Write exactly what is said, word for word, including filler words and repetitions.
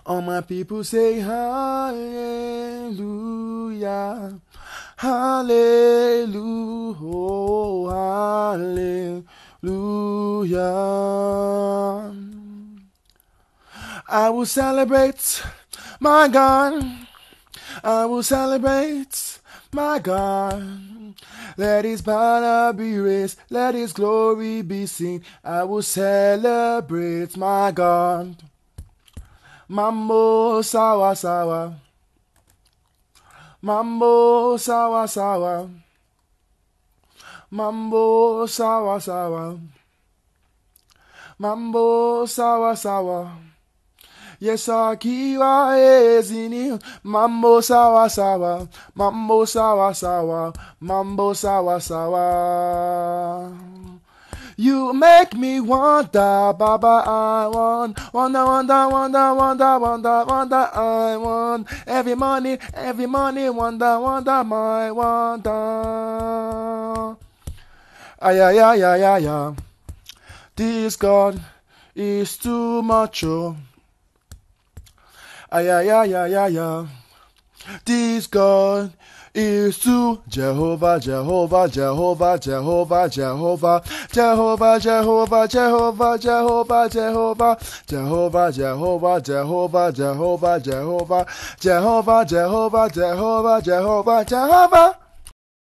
All my people say hallelujah, hallelujah, oh, hallelujah. I will celebrate my God. I will celebrate my God. Let his banner be raised, let his glory be seen. I will celebrate my God. Mambo sawa sawa, mambo sawa sawa, mambo sawa sawa, mambo sawa sawa. Yes, akiwa ezini, mambo sawa sawa, mambo sawa sawa, mambo sawa sawa. You make me wonder, Baba, I want, wonder, wonder, wonder, wonder, wonder, wonder, I want. Every morning, every morning, wonder, wonder, my wonder. Ay, ay, ay, ay, ay, ay. This God is too much, oh. Ay, ay, ay, ay, ay, ay. This God is to Jehovah, Jehovah, Jehovah, Jehovah, Jehovah, Jehovah, Jehovah, Jehovah, Jehovah, Jehovah, Jehovah, Jehovah, Jehovah, Jehovah, Jehovah, Jehovah, Jehovah, Jehovah, Jehovah, Jehovah.